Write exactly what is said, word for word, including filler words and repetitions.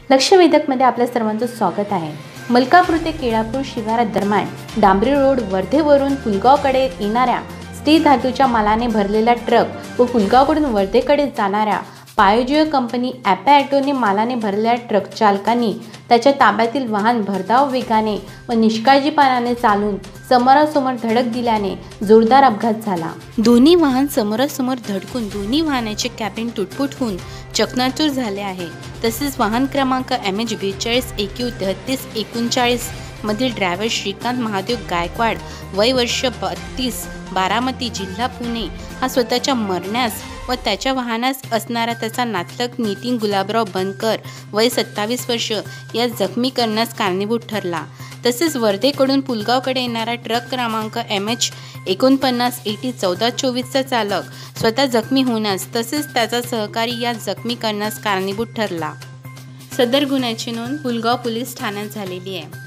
लक्ष वेधकमध्ये आपल्या सर्वांचं स्वागत आहे। मलकापूर ते केळापूर शिवारात दरम्यान डांबरी रोड वर्धेवरून पुलगावकडे येणाऱ्या स्टील धातूच्या मालाने भरलेला ट्रक व पुलगावकडून वर्धेकडे जाणाऱ्या पायोजिओ कंपनी ॲपॅटोने मालाने भरलेल्या ट्रक चालकांनी त्याच्या ताब्यातील वाहन भरधाव वेगाने व निष्काळजीपणाने चालून समोरासमोर धडक दिल्याने जोरदार अपघात झाला। दोन्ही वाहन समोरासमोर धडकून दोन्ही वाहनाचे कॅबिन तुटफुट होऊन चकनाचूर झाले आहे। तसेच वाहन क्रमांक एम एच बेचाळीस एक्यू तेहतीस एकोणचाळीस मधील ड्रायव्हर श्रीकांत महादेव गायकवाड वय वर्ष बत्तीस बारामती जिल्हा पुणे हा स्वतःच्या मरण्यास व त्याच्या वाहनास असणारा त्याचा नातलग नितीन गुलाबराव बनकर वय सत्तावीस वर्ष या जखमी करण्यास कारणीभूत ठरला। तसेच वर्धेकडून पुलगावकडे येणारा ट्रक क्रमांक एम एच एकोणपन्नास एटी चौदा चोवीसचा चालक स्वतः जखमी होण्यास तसेच त्याचा सहकारी या जखमी करण्यास कारणीभूत ठरला। सदर गुन्ह्याची नोंद पुलगाव पोलीस ठाण्यात झालेली आहे।